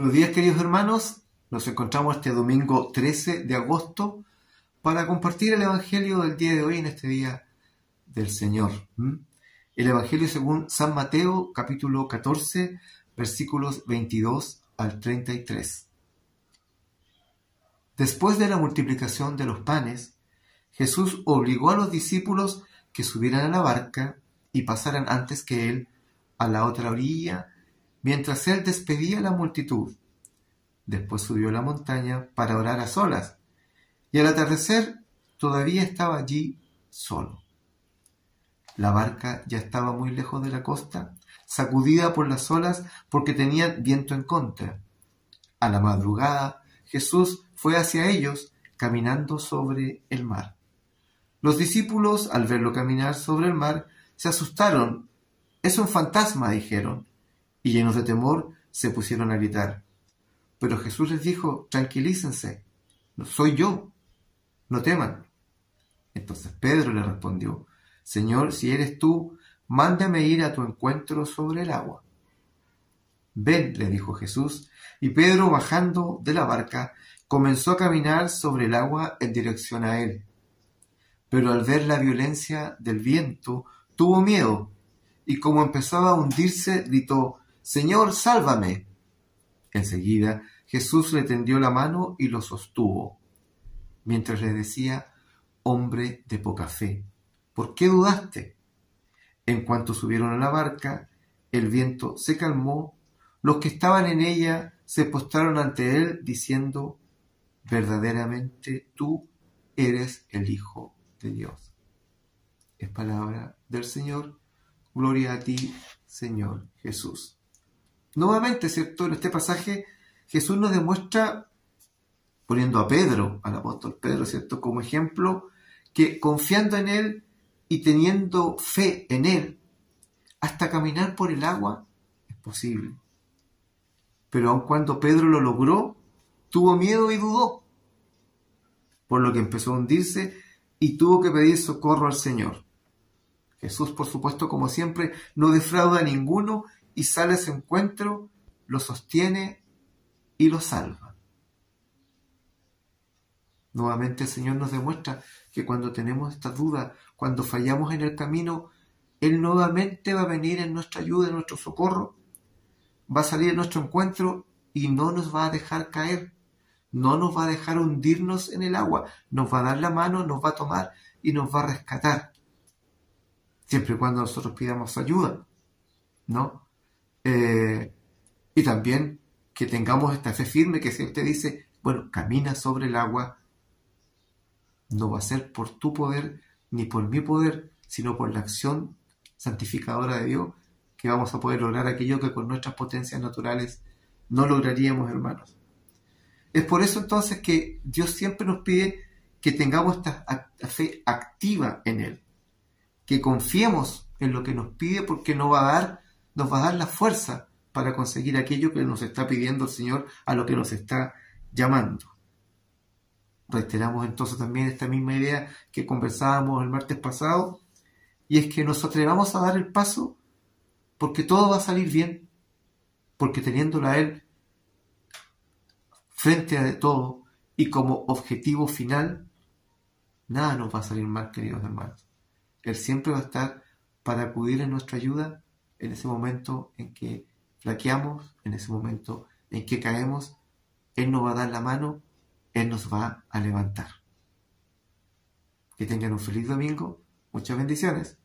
Buenos días, queridos hermanos. Nos encontramos este domingo 13 de agosto para compartir el Evangelio del día de hoy en este día del Señor. El Evangelio según San Mateo, capítulo 14, versículos 22 al 33. Después de la multiplicación de los panes, Jesús obligó a los discípulos que subieran a la barca y pasaran antes que él a la otra orilla, mientras él despedía a la multitud. Después subió a la montaña para orar a solas, y al atardecer todavía estaba allí solo. La barca ya estaba muy lejos de la costa, sacudida por las olas porque tenía viento en contra. A la madrugada, Jesús fue hacia ellos, caminando sobre el mar. Los discípulos, al verlo caminar sobre el mar, se asustaron. «Es un fantasma», dijeron, y llenos de temor se pusieron a gritar. Pero Jesús les dijo: «Tranquilícense, no soy yo, no teman». Entonces Pedro le respondió: «Señor, si eres tú, mándame ir a tu encuentro sobre el agua». «Ven», le dijo Jesús, y Pedro, bajando de la barca, comenzó a caminar sobre el agua en dirección a él. Pero al ver la violencia del viento, tuvo miedo, y como empezaba a hundirse, gritó: «Señor, sálvame». Enseguida Jesús le tendió la mano y lo sostuvo, mientras le decía: «Hombre de poca fe, ¿por qué dudaste?». En cuanto subieron a la barca, el viento se calmó. Los que estaban en ella se postraron ante él, diciendo: «Verdaderamente tú eres el Hijo de Dios». Es palabra del Señor. Gloria a ti, Señor Jesús. Nuevamente, ¿cierto? En este pasaje Jesús nos demuestra, poniendo a Pedro, al apóstol Pedro, ¿cierto?, como ejemplo, que confiando en él y teniendo fe en él, hasta caminar por el agua es posible. Pero aun cuando Pedro lo logró, tuvo miedo y dudó, por lo que empezó a hundirse y tuvo que pedir socorro al Señor. Jesús, por supuesto, como siempre, no defrauda a ninguno y sale a su encuentro, lo sostiene y lo salva. Nuevamente el Señor nos demuestra que cuando tenemos esta duda, cuando fallamos en el camino, Él nuevamente va a venir en nuestra ayuda, en nuestro socorro, va a salir a nuestro encuentro y no nos va a dejar caer, no nos va a dejar hundirnos en el agua, nos va a dar la mano, nos va a tomar y nos va a rescatar, siempre y cuando nosotros pidamos ayuda, ¿no? Y también que tengamos esta fe firme, que si usted dice, bueno, camina sobre el agua, no va a ser por tu poder ni por mi poder, sino por la acción santificadora de Dios, que vamos a poder lograr aquello que con nuestras potencias naturales no lograríamos, hermanos. Es por eso entonces que Dios siempre nos pide que tengamos esta fe activa en Él, que confiemos en lo que nos pide, porque nos va a dar la fuerza para conseguir aquello que nos está pidiendo el Señor, a lo que nos está llamando. Reiteramos entonces también esta misma idea que conversábamos el martes pasado, y es que nos atrevamos a dar el paso, porque todo va a salir bien, porque teniéndolo a Él frente a todo y como objetivo final, nada nos va a salir mal, queridos hermanos. Él siempre va a estar para acudir en nuestra ayuda en ese momento en que flaqueamos, en ese momento en que caemos. Él nos va a dar la mano, Él nos va a levantar. Que tengan un feliz domingo, muchas bendiciones.